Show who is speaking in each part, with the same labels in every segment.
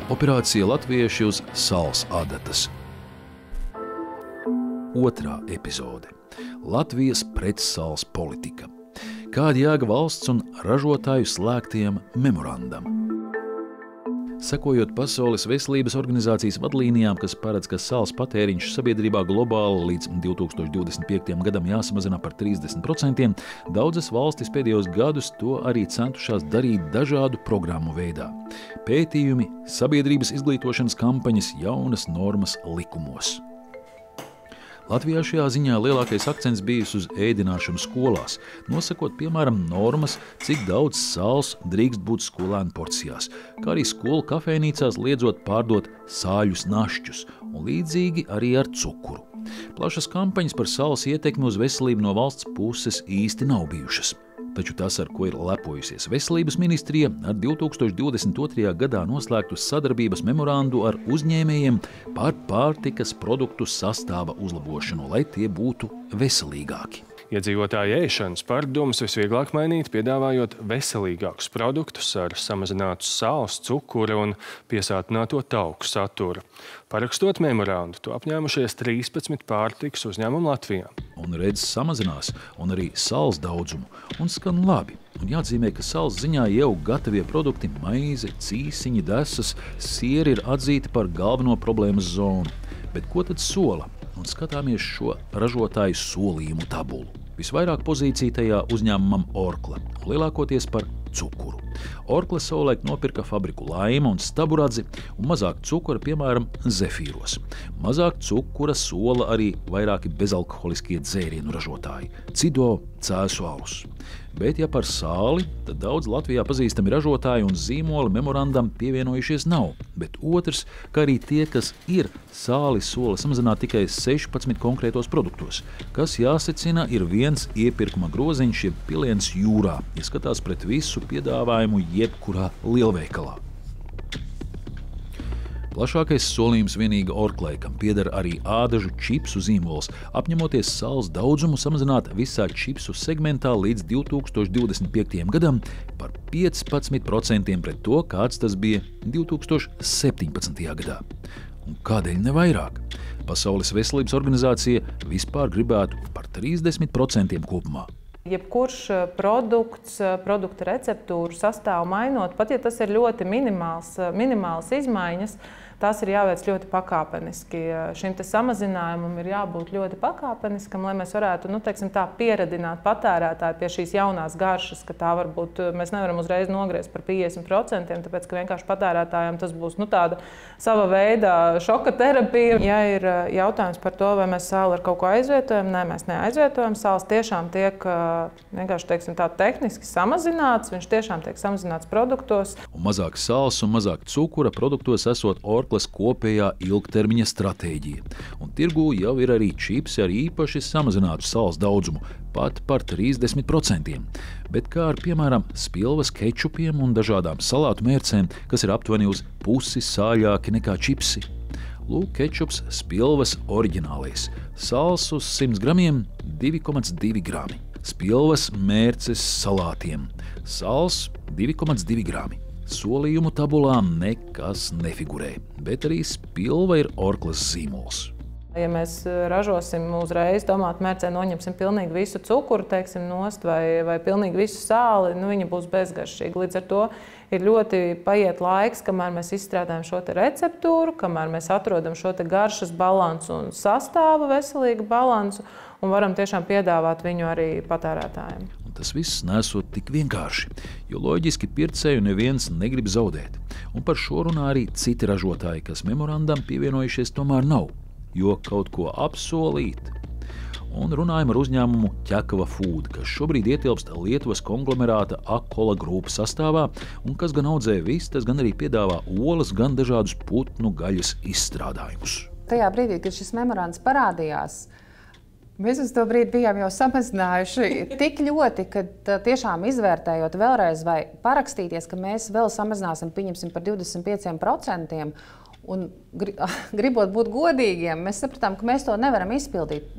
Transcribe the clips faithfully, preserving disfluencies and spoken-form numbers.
Speaker 1: Operācija Latvieši uz sāls adatas. Otrā epizode – Latvijas pretsāls politika. Kāda jēga valsts un ražotāju slēgtiem memorandam? Sekojot Pasaules veselības organizācijas vadlīnijām, kas paredz, ka sāls patēriņš sabiedrībā globāli līdz divi tūkstoši divdesmit piektajam gadam jāsamazina par trīsdesmit procentiem, daudzas valstis pēdējos gadus to arī centušās darīt dažādu programmu veidā. Pētījumi, sabiedrības izglītošanas kampaņas, jaunas normas likumos. Latvijā šajā ziņā lielākais akcents bijis uz ēdināšanu skolās, nosakot, piemēram, normas, cik daudz sāls drīkst būt skolēnu porcijās, kā arī skolu kafejnīcās liedzot pārdot sāļus našķus, un līdzīgi arī ar cukuru. Plašas kampaņas par sāls ietekmi uz veselību no valsts puses īsti nav bijušas. Taču tas, ar ko ir lepojusies Veselības ministrija, ar divi tūkstoši divdesmit otrajā gadā noslēgtu sadarbības memorandu ar uzņēmējiem par pārtikas produktu sastāva uzlabošanu, lai tie būtu veselīgāki.
Speaker 2: Iedzīvotāju ēšanas paradumus visvieglāk mainīt, piedāvājot veselīgākus produktus ar samazinātu sāls, cukura un piesātināto tauku saturu. Parakstot memorandu, to apņēmušies trīspadsmit pārtikas uzņēmumu Latvijā.
Speaker 1: Un redz samazinās, un arī sāls daudzumu, un skan labi. Un jāatzīmē, ka sāls ziņā jau gatavie produkti – maize, cīsiņi, desas, sieri ir atzīti par galveno problēmas zonu. Bet ko tad sola? Un skatāmies šo ražotāju solījumu tabulu. Visvairāk pozīciju tajā uzņēmumam Orkla, lielākoties par cukuru. Orkla savulaik nopirka fabriku Laima un Staburadzi un mazāk cukura, piemēram, Zefīros. Mazāk cukura sola arī vairāki bezalkoholiskie dzērienu ražotāji – Cido, Cēsu alus. Bet, ja par sāli, tad daudz Latvijā pazīstami ražotāji un zīmoli memorandam pievienojušies nav. Bet otrs, ka arī tie, kas ir sāli, sola samazināt tikai sešpadsmit konkrētos produktos, kas jāsecina ir viens iepirkuma groziņš, jeb piliens jūrā, ja skatās pret visu piedāvājumu jebkurā lielveikalā. Plašākais solījums vienīgi Orklai, kam pieder arī ādažu čipsu zīmols, apņemoties sāls daudzumu samazināt visā čipsu segmentā līdz divi tūkstoši divdesmit piektajam gadam par piecpadsmit procentiem pret to, kāds tas bija divi tūkstoši septiņpadsmitajā gadā. Un kādēļ ne vairāk? Pasaules veselības organizācija vispār gribētu par trīsdesmit procentiem kopumā.
Speaker 3: Jebkurš produkts, produkta receptūru sastāvu mainot, pat ja tas ir ļoti minimāls, minimāls izmaiņas, tās ir jāveic ļoti pakāpeniski. Šim te samazinājumam ir jābūt ļoti pakāpeniskam, lai mēs varētu, nu, teiksim tā, pieradināt patērētāju pie šīs jaunās garšas, ka tā varbūt mēs nevaram uzreiz nogriezt par piecdesmit procentiem, tāpēc, ka vienkārši patērētājiem tas būs, nu, tāda sava veida šoka terapija. Ja ir jautājums par to, vai mēs sāli ar kaut ko aizvietojam, nē, mēs neaizvietojam. Sāls tiešām tiek vienkārši, teiksim tā, tehniski samazināts, viņš tiešām tiek samazināts produktos.
Speaker 1: Un mazāk sāls un mazāk cukura produktos esot Orklas kopējā ilgtermiņa stratēģija. Un tirgū jau ir arī čipsi ar īpaši samazinātu sāls daudzumu, pat par trīsdesmit procentiem. Bet kā ar, piemēram, spilvas kečupiem un dažādām salātu mērcēm, kas ir aptuveni uz pusi sāļāki nekā čipsi. Lūk, kečups spilvas oriģinālais. Sāls uz simts gramiem divi komats divi grami. Spilvas mērces salātiem. Sāls divi komats divi grami. Solījumu tabulā nekas nefigurē, bet arī spilva ir Orklas zīmols.
Speaker 3: Ja mēs ražosim uzreiz tomātu mērcē, noņemsim pilnīgi visu cukuru, teiksim, nost vai, vai pilnīgi visu sāli, nu, viņa būs bezgaršīga. Līdz ar to ir ļoti paiet laiks, kamēr mēs izstrādājam šo te receptūru, kamēr mēs atrodam šo te garšas balansu un sastāvu veselīgu balansu un varam tiešām piedāvāt viņu arī patērētājiem.
Speaker 1: Tas viss nesot tik vienkārši, jo loģiski pircēju neviens negrib zaudēt. Un par šo runā arī citi ražotāji, kas memorandam pievienojušies tomēr nav, jo kaut ko apsolīt. Un runājam ar uzņēmumu Ķekava Food, kas šobrīd ietilpst Lietuvas konglomerāta Akola grupas sastāvā, un kas gan audzē vistas, gan arī piedāvā olas, gan dažādus putnu gaļas izstrādājumus.
Speaker 4: Tajā brīdī, kad šis memorands parādījās, mēs uz to brīdi bijām jau samazinājuši tik ļoti, ka tiešām izvērtējot vēlreiz vai parakstīties, ka mēs vēl samazināsim, pieņemsim par divdesmit pieciem procentiem un gribot būt godīgiem, mēs sapratām, ka mēs to nevaram izpildīt.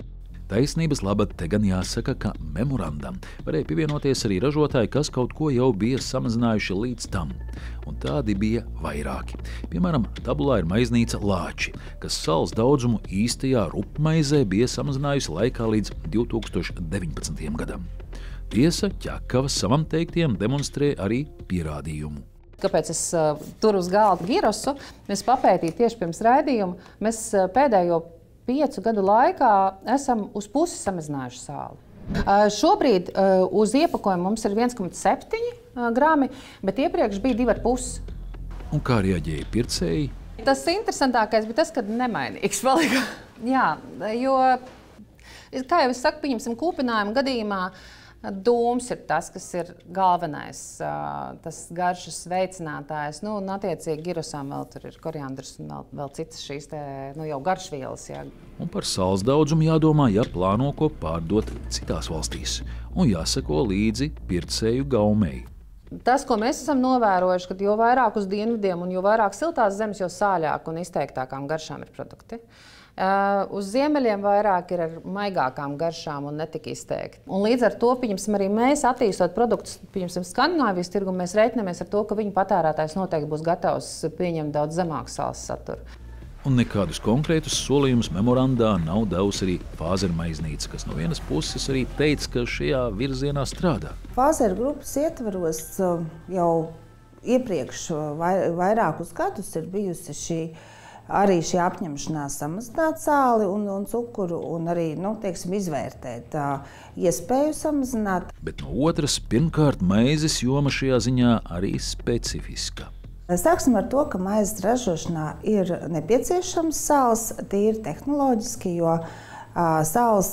Speaker 1: Taisnības labad te gan jāsaka, ka memorandam varēja pievienoties arī ražotāji, kas kaut ko jau bija samazinājuši līdz tam, un tādi bija vairāki. Piemēram, tabulā ir maiznīca Lāči, kas sāls daudzumu īstajā rupmaizē bija samazinājusi laikā līdz divi tūkstoši deviņpadsmitajam gadam. Tiesa, ķekava savam teiktiem demonstrē arī pierādījumu.
Speaker 4: Kāpēc es uh, turu uz galda girosu? Mēs papētīju tieši pirms raidījuma. Mēs uh, pēdējo piecu gadu laikā esam uz pusi samazinājuši sāli. Uh, šobrīd uh, uz iepakojuma mums ir viens komats septiņi uh, grami, bet iepriekš bija divi ar pusi.
Speaker 1: Un kā reaģēja pircēji?
Speaker 4: Tas interesantākais bija tas, kad nemainīgs palika. Jā, jo, kā jau es saku, pieņemsim kūpinājumu gadījumā, dūms ir tas, kas ir galvenais, tas garšas veicinātājs. Nu, un attiecīgi girosām vēl tur ir koriandrs un vēl, vēl citas šīs te, nu, jau garšvielas. Jā.
Speaker 1: Un par sāls daudzumu jādomā, ja plāno ko pārdot citās valstīs. Un jāseko līdzi pircēju gaumei.
Speaker 4: Tas, ko mēs esam novērojuši, ka jo vairāk uz dienvidiem un jo vairāk siltās zemes, jo sāļāk un izteiktākām garšām ir produkti. Uh, uz ziemeļiem vairāk ir ar maigākām garšām un netik izteikti. Un līdz ar to, pieņemsim, arī mēs attīstot produktus, pieņemsim, Skandināvijas tirgu, mēs reiķinamies ar to, ka viņu patērētājs noteikti būs gatavs pieņemt daudz zemāku sāls saturu.
Speaker 1: Un nekādus konkrētus solījumus memorandā nav devusi arī Fāzera maiznīca, kas no vienas puses arī teica, ka šajā virzienā strādā.
Speaker 5: Fāzera grupas ietvaros jau iepriekš vairākus gadus ir bijusi šī arī šī apņemšanās samazināt sāli un, un cukuru un arī, nu, teiksim, izvērtēt uh, iespēju samazināt.
Speaker 1: Bet no otras, pirmkārt, maizes joma šajā ziņā arī specifiska.
Speaker 5: Sāksim ar to, ka maizes ražošanā ir nepieciešams sāls tīri tehnoloģiski, jo uh, sāls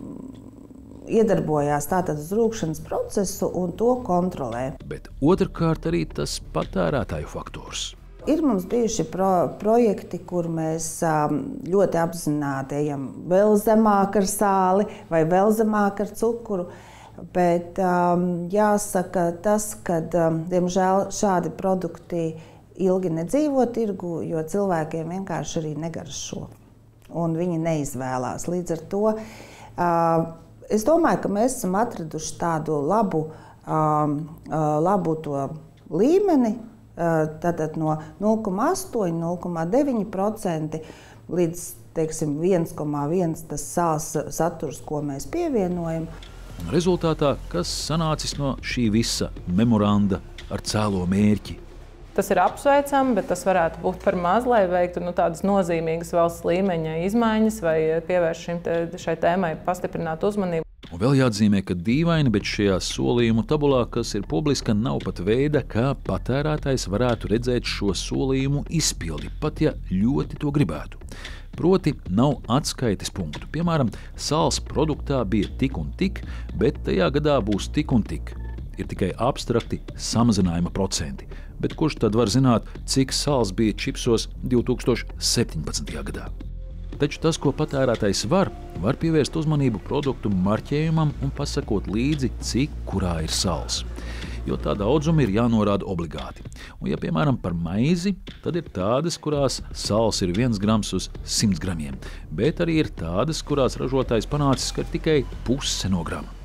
Speaker 5: iedarbojās tātad uz rūkšanas procesu un to kontrolē.
Speaker 1: Bet otrkārt arī tas patērētāju faktors.
Speaker 5: Ir mums bijuši pro, projekti, kur mēs um, ļoti apzināti ejam vēl zemāk ar sāli vai vēl zemāk ar cukuru, bet um, jāsaka tas, ka um, diemžēl šādi produkti ilgi nedzīvo tirgu, jo cilvēkiem vienkārši arī negaršo un viņi neizvēlās. Līdz ar to uh, es domāju, ka mēs esam atraduši tādu labu, um, uh, labu to līmeni. Tātad no nulle komats astoņi, nulle komats deviņi procenti līdz, teiksim, viens komats viens tas sāls saturs, ko mēs pievienojam.
Speaker 1: Un rezultātā, kas sanācis no šī visa memoranda ar cēlo mērķi?
Speaker 3: Tas ir apsveicami, bet tas varētu būt par maz, lai veiktu nu, tādas nozīmīgas valsts līmeņa izmaiņas vai pievērst šim te, šai tēmai pastiprināt uzmanību.
Speaker 1: Un vēl jāatzīmē, ka dīvaini, bet šajā solījumu tabulā, kas ir publiska, nav pat veida, kā patērētājs varētu redzēt šo solījumu izpildi, pat ja ļoti to gribētu. Proti, nav atskaites punktu. Piemēram, sāls produktā bija tik un tik, bet tajā gadā būs tik un tik. Ir tikai abstrakti samazinājuma procenti. Bet kurš tad var zināt, cik sāls bija čipsos divi tūkstoši septiņpadsmitajā gadā? Taču tas, ko patērētājs var, var pievērst uzmanību produktu marķējumam un pasakot līdzi, cik kurā ir sāls. Jo tā daudzuma ir jānorāda obligāti. Un, ja, piemēram, par maizi, tad ir tādas, kurās sāls ir viens grams uz simts gramiem, bet arī ir tādas, kurās ražotājs panācis, ka ir tikai puse no grama.